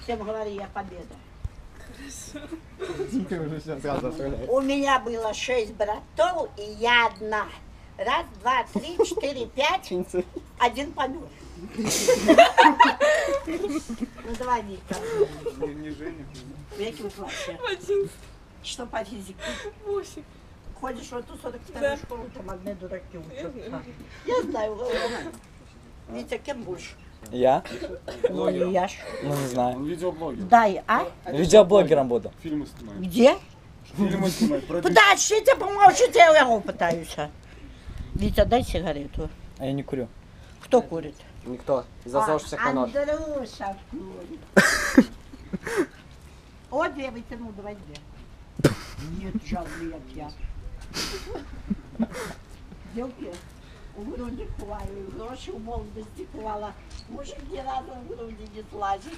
Всем говори, я победа. Ты уже сейчас сразу оставляешь. У меня было 6 братов, и я одна. Раз, два, три, 4, 5. Один помер. Ну давай, Вика. Не Женя. В каком классе? 11. Что по физике? 8. Ходишь в эту 42-ю Да. школу, там одни дураки учатся. знаю. Я знаю. Витя, кем будешь? Я? Ну, не я ж. Ну, не знаю. Он видеоблогер. Дай, а? Видеоблогером буду. Фильмы снимает. Где? Фильмы снимает. Подождите, помолчите, я его пытаюсь. Витя, дай сигарету. А я не курю. Кто курит? Никто. Засовываешься на нож. Андрюша курит. О, две вытянул, давай две. Нет, жалко, як я. Дівки, у груді ховаю, гроші у молодості ховала. Мужик ні разу в груді не злазить.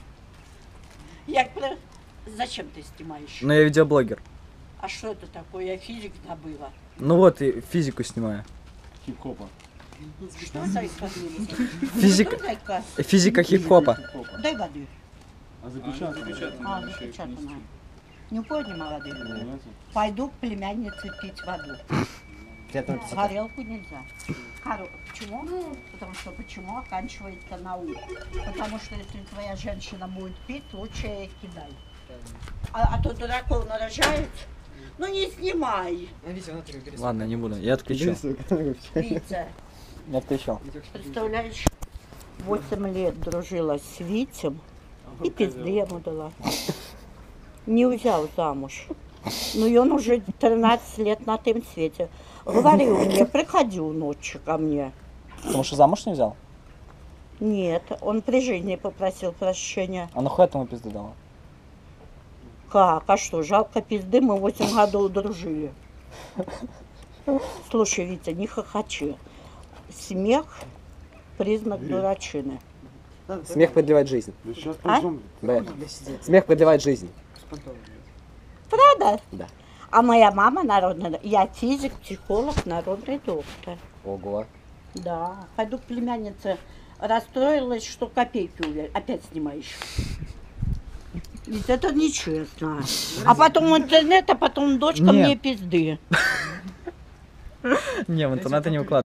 Зачем ты снимаешь? Ну, я видеоблогер. А что это такое? Я физик забыла. Ну вот, и физику снимаю. Хип-хопа. Что за исходные? Физика. Физика хип-хопа. Хип-хопа. Дай воды. А запечатано. Запечатанная. Не понял, воды. Пойду к племяннице пить воду. Горелку нельзя. Почему? Потому что почему оканчивается наука. Потому что если твоя женщина будет пить, лучше ей кидай. А то дураков нарожают. Ну не снимай. Ладно, не буду. Я отключу. Витя, Я отключил. представляешь, 8 лет дружила с Витем и пизды ему дала. Не взял замуж. Ну и он уже 13 лет на том свете. Говорил мне, приходил ночью ко мне. Потому что замуж не взял? Нет, он при жизни попросил прощения. А нахуй этому пизды дала? Как? А что, жалко пизды, мы 8 годов дружили. Слушай, Витя, не хохочи. Смех – признак дурачины. Смех продлевает жизнь. Да сейчас А? пойдем. Б. Смех продлевает жизнь. Правда? Да. А моя мама народная, я физик, психолог, народный доктор. Ого. Да, пойду к племяннице. Расстроилась, что копейки опять снимаешь. Ведь это нечестно. А потом интернет, а потом дочка Нет. мне пизды. Не, в интернет не выкладываю.